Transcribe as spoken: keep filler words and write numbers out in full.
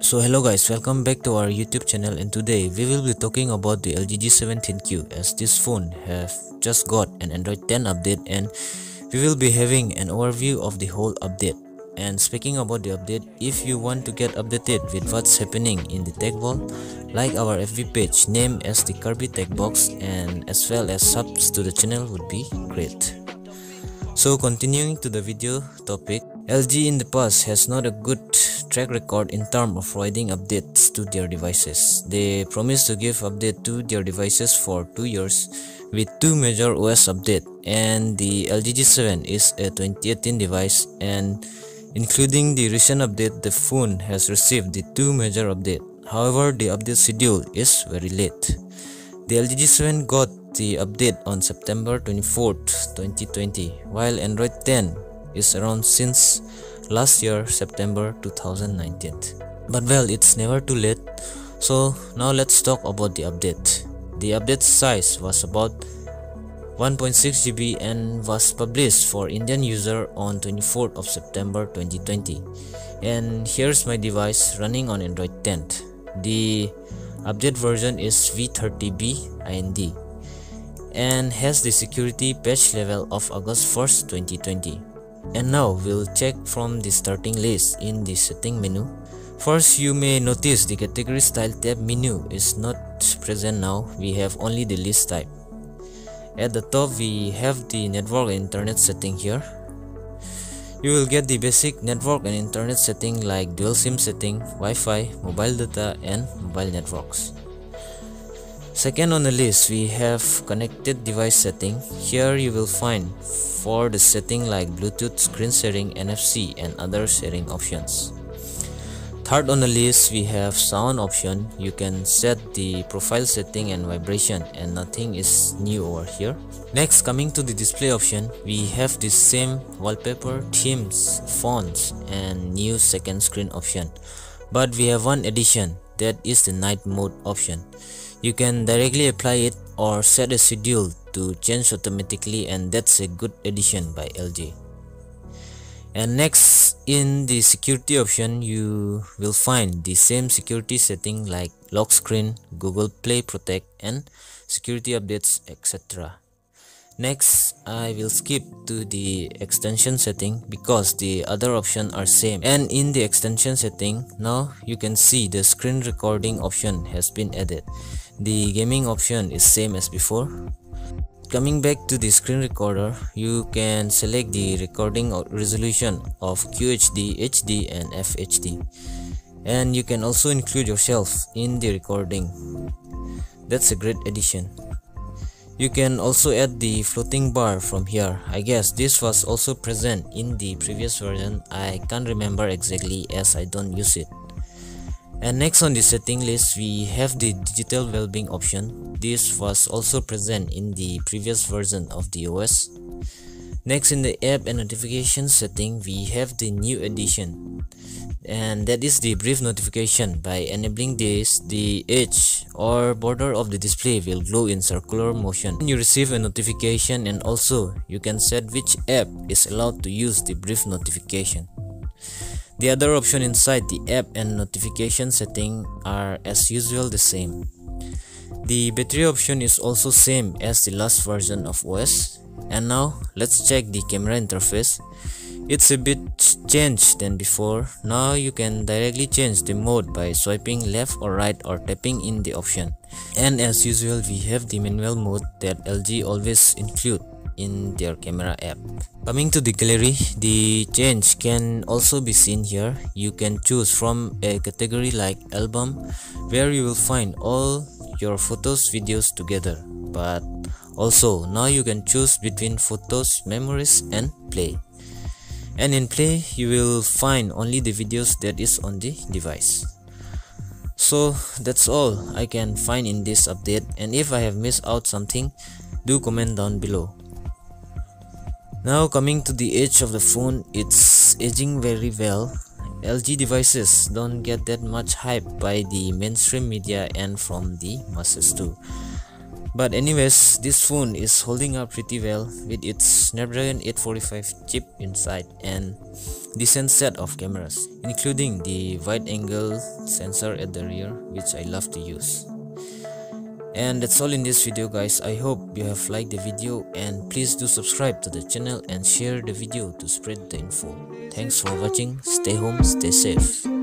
So hello guys, welcome back to our YouTube channel, and today we will be talking about the L G G seventeen Q, as this phone have just got an Android ten update, and we will be having an overview of the whole update. And speaking about the update, if you want to get updated with what's happening in the tech world, like our F B page named as the Kirby Tech Box, and as well as subs to the channel would be great. So continuing to the video topic, L G in the past has not a good track record in terms of providing updates to their devices. They promised to give update to their devices for two years with two major O S updates, and the L G G seven is a twenty eighteen device, and including the recent update, the phone has received the two major updates. However, the update schedule is very late. The L G G seven got the update on September twenty-fourth twenty twenty, while Android ten is around since last year, September two thousand nineteen. But well, it's never too late. So now let's talk about the update. The update size was about one point six G B and was published for Indian user on twenty-fourth of September twenty twenty. And here's my device running on Android ten. The update version is V thirty B I N D and has the security patch level of August first twenty twenty. And now we'll check from the starting list in the setting menu. First, you may notice the category style tab menu is not present now. We have only the list type. At the top, we have the network and internet setting here. You will get the basic network and internet setting like dual SIM setting, Wi-Fi, mobile data, and mobile networks. Second on the list, we have connected device setting. Here you will find for the setting like Bluetooth, screen sharing, N F C, and other sharing options. Third on the list, we have sound option. You can set the profile setting and vibration, and nothing is new over here. Next, coming to the display option, we have the same wallpaper, themes, fonts, and new second screen option. But we have one addition, that is the night mode option. You can directly apply it or set a schedule to change automatically, and that's a good addition by L G. And next, in the security option, you will find the same security setting like lock screen, Google Play Protect, and security updates, et cetera. Next, I will skip to the extension setting because the other options are same. And in the extension setting, now you can see the screen recording option has been added. The gaming option is same as before. Coming back to the screen recorder, you can select the recording resolution of Q H D, H D, and F H D. And you can also include yourself in the recording. That's a great addition. You can also add the floating bar from here. I guess this was also present in the previous version. I can't remember exactly as I don't use it. And next on the setting list, we have the digital well-being option. This was also present in the previous version of the O S. Next, in the app and notification setting, we have the new addition, and that is the brief notification. By enabling this, the edge or border of the display will glow in circular motion. You receive a notification, and also you can set which app is allowed to use the brief notification. The other option inside the app and notification setting are as usual the same. The battery option is also same as the last version of O S. And now let's check the camera interface. It's a bit changed than before. Now you can directly change the mode by swiping left or right or tapping in the option. And as usual, we have the manual mode that L G always include in their camera app. Coming to the gallery, the change can also be seen here. You can choose from a category like album, where you will find all your photos, videos together. But also now you can choose between photos, memories, and play. And in play, you will find only the videos that is on the device. So that's all I can find in this update, and if I have missed out something, do comment down below. Now coming to the edge of the phone, it's aging very well. L G devices don't get that much hype by the mainstream media and from the masses too. But anyways, this phone is holding up pretty well with its Snapdragon eight forty-five chip inside and decent set of cameras, including the wide angle sensor at the rear, which I love to use. And that's all in this video guys. I hope you have liked the video, and please do subscribe to the channel and share the video to spread the info. Thanks for watching. Stay home, stay safe.